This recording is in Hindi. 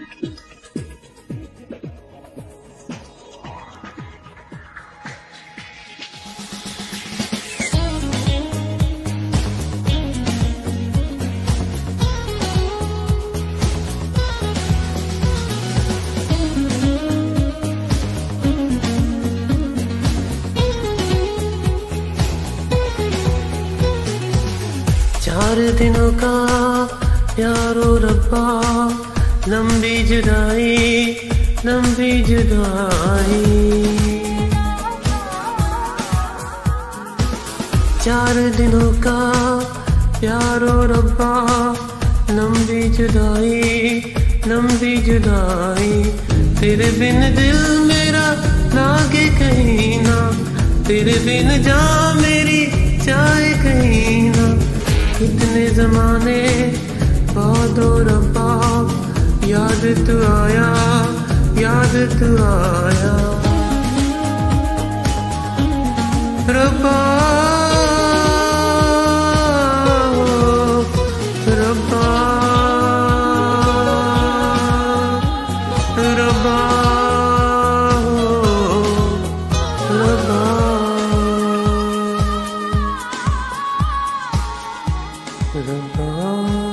चार दिनों का प्यारो रब्बा, लंबी जुदाई लंबी जुदाई। चार दिनों का प्यारो रब्बा, लंबी जुदाई लंबी जुदाई। तेरे बिन दिल मेरा लागे कहीं ना, तेरे बिन जान मेरी जाए कहीं ना। कितने जमाने बाद रब्बा, याद तू आया याद तू आया रब्बा रब्बा रब्बा रब्बा। रब्बा